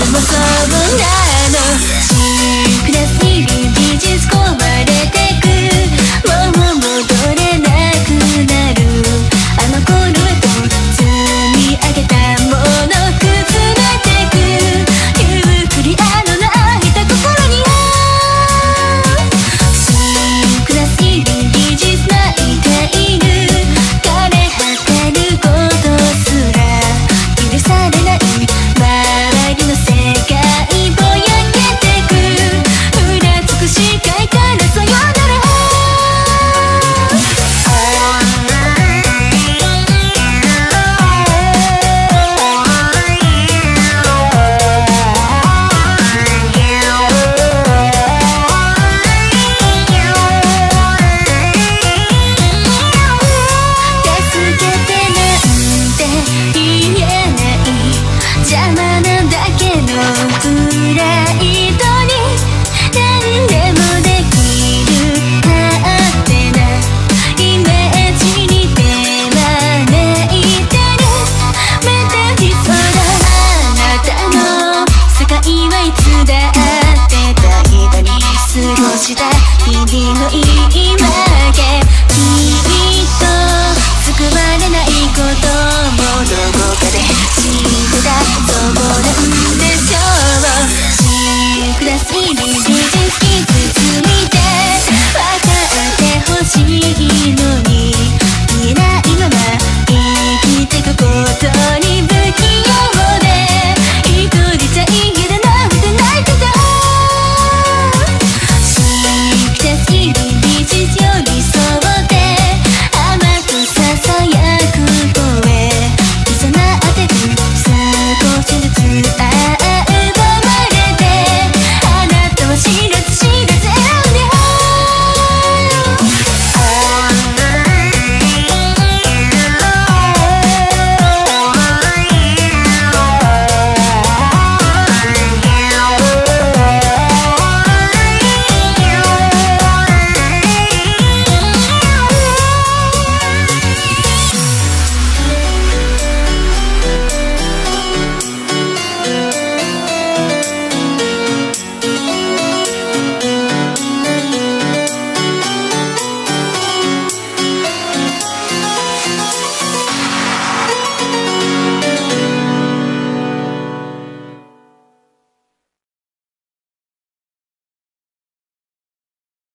もそうなの。シンクラスに技術壊れてく、もう戻れなくなる。あの頃へと積み上げたもの崩れてく、ゆっくりあの泣いた心にシンクラスに技術泣いた犬、枯れ果てることすら許されない。周りの世界ぼやけてく、うらつく視界からさよなら。助けてなんて言えない、邪魔なだけのくらい